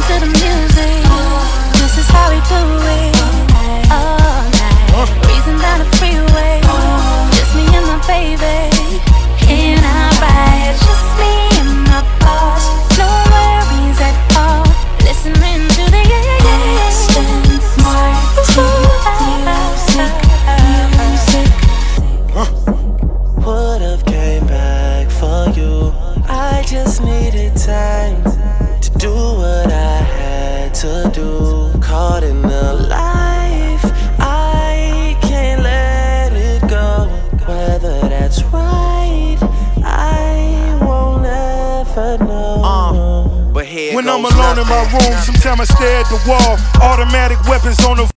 to the music. This is how we do it. All night, breezing down the freeway. Just me and my baby. In our ride, just me and my boss. No worries at all. Listening to the Would've came back for you. I just needed time to do what I had to do. Caught in the life, I can't let it go. Whether that's right, I won't ever know. But when I'm alone in my room, sometimes I stare at the wall. Automatic weapons on the